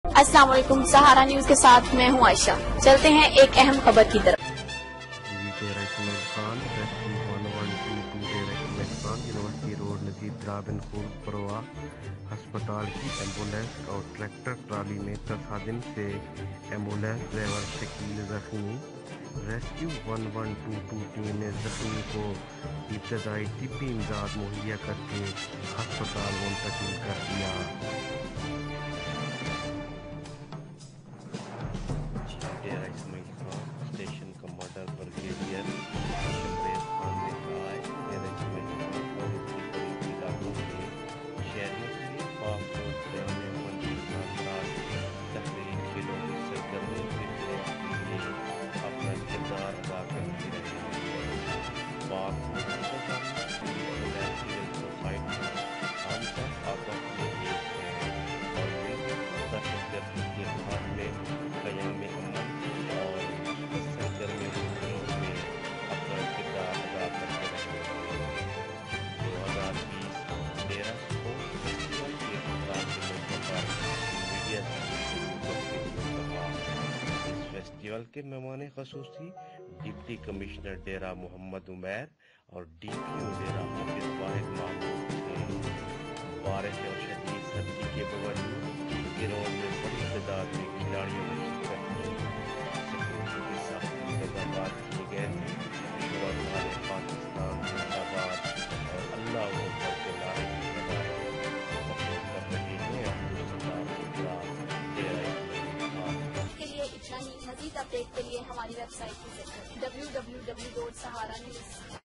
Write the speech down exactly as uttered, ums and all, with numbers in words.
السلام علیکم، سہارا نیوز کے ساتھ میں ہوں عائشہ۔ چلتے ہیں ایک اہم خبر کی طرف۔ ہسپتال کی ایمبولینس اور ٹریکٹر ٹرالی میں تصادم سے ایمبولینس ڈرائیور شکیل زخمی۔ Rescue one one two two team نے زخمی کو ابتدائی طبی امداد مہیا کر کے ہسپتال منتقل کر دیا۔ Dera Ismail Khan station commander brigadier Shamrez Khan نے کہا ہے کہ ڈیرہ اسماعیل خان اور اس کے قریبی علاقوں کے شہریوں کے لیے پاک روڈ رہنے منڈی خاندان تفریحی کھیلوں کی سرگرمیوں کے فروغ کے لیے اپنا کردار ادا کرتی رہی ہے۔ پاک روڈ سوسائٹی ہم سب آپس میں ایک ہیں اور مل دہشت گردی کے خاتمے، قیام امن اور سرگرمیوں کے فروغ میں اپنا کردار ادا کرتے رہے ہیں۔ دو ہزار بیس ڈیرہ اسپورٹس فیسٹیول کے اختتام کے موقع پر میڈیا سے گفتگو کرتے ہوئے کہا، اس فیسٹیول کے مہمان خصوصی ڈپٹی کمشنر ڈیرہ محمد عمیر اور ڈی پی او ڈیرہ حافظ واحد محمود تھے۔ بارش اور شدید سردی کے باوجود گراؤنڈ میں بڑی تعداد میں کھلاڑیوں نے شرکت کی۔ سیکورٹی کے سخت انتظامات کیے گئے تھے۔ شرکاء نے پاکستان زندہ باد اور اللہ اکبر کے نعرے کی ادائیگی کر رہے ہیں۔ عبدالستار گجرات، ڈیرہ اسماعیل خان۔ اس کے لیے اتنا ہی، مزید اپڈیٹ کے لیے ہماری ویب سائٹ وزٹ کریں W W W dot Sahara news